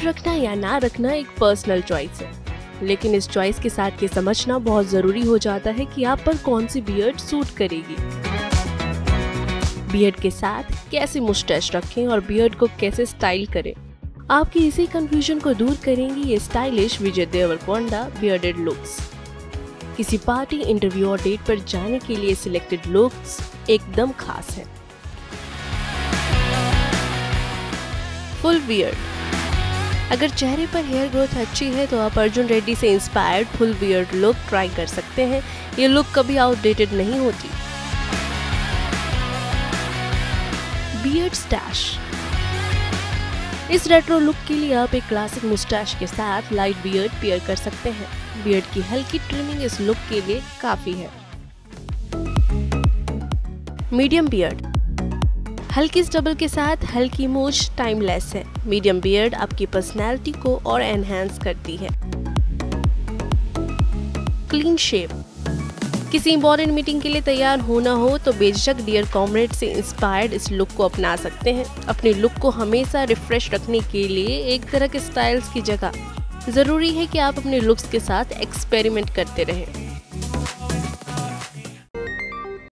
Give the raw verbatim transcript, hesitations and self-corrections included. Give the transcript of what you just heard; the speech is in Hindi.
रखना या ना रखना एक पर्सनल चॉइस है, लेकिन इस चॉइस के साथ ये समझना बहुत जरूरी हो जाता है कि आप पर कौन सी बियर्ड सूट करेगी। बियर्ड के साथ कैसे मुस्टैच रखें और बियर्ड को कैसे स्टाइल करें, आपकी इसी कंफ्यूजन को दूर करेंगी ये stylish Vijay Deverakonda bearded looks. किसी पार्टी, इंटरव्यू और डेट पर जाने के लिए सिलेक्टेड लुक्स एकदम खास है। Full beard. अगर चेहरे पर हेयर ग्रोथ अच्छी है तो आप अर्जुन रेड्डी से inspired full beard look try कर सकते हैं। ये लुक कभी आउटडेटेड नहीं होती। Beard stache. इस रेट्रो लुक के लिए आप एक क्लासिक मुस्टैच के साथ लाइट बियर्ड पेयर कर सकते हैं। बियर्ड की हल्की ट्रिमिंग इस लुक के लिए काफी है। Medium beard. हल्की स्टबल के साथ हल्की मूछ टाइमलेस है। मीडियम बियर्ड आपकी पर्सनैलिटी को और एनहांस करती है। Clean shave. किसी इंपॉर्टेंट मीटिंग के लिए तैयार होना हो तो बेशक डियर कॉमरेड से इंस्पायर्ड इस लुक को अपना सकते हैं। अपने लुक को हमेशा रिफ्रेश रखने के लिए एक तरह के स्टाइल्स की जगह जरूरी है कि आप अपने लुक्स के साथ एक्सपेरिमेंट करते रहें।